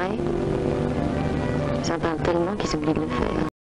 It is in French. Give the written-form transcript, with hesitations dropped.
fait. Ils en parlent tellement qu'ils oublient de le faire.